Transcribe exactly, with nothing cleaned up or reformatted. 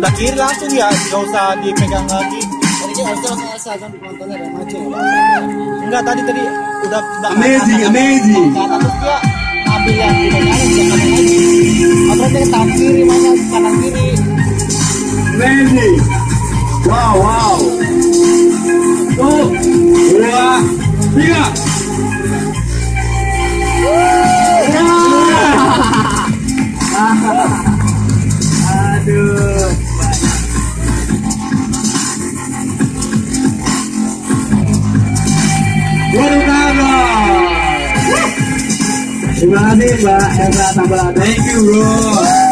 sebelah kiri langsung ya, nggak usah dipegang lagi. Tadi harusnya langsung asal kan penontonnya ada maju. Enggak, tadi tadi udah udah Amazing, amazing. Kata terus dia ambil yang di kanan dia kanan lagi. Apa dia tangan kiri mana kanan kiri. Amazing. Wow, wow. Satu, dua, tiga. Aduh. Terima kasih Mbak Elsa Tambah. Thank you bro.